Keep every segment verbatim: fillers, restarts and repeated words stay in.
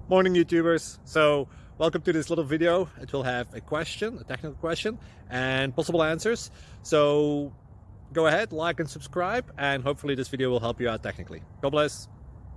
Morning YouTubers. So welcome to this little video. It will have a question, a technical question, and possible answers. So go ahead, like and subscribe, and hopefully this video will help you out technically. God bless.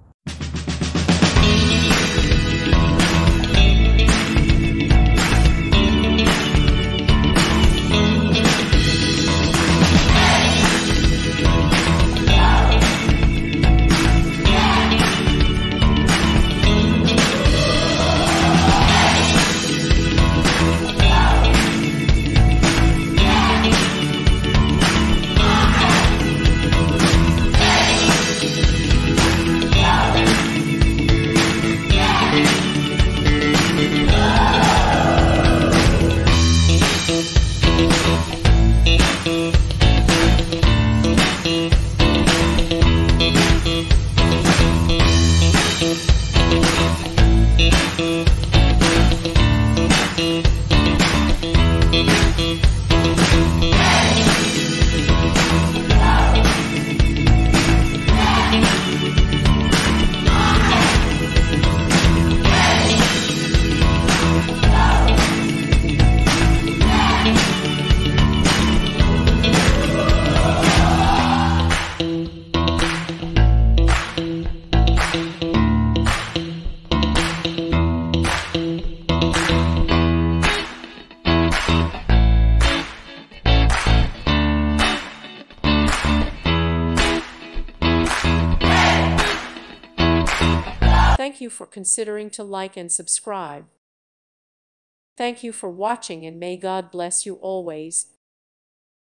Thank you for considering to like and subscribe. Thank you for watching, and may God bless you always.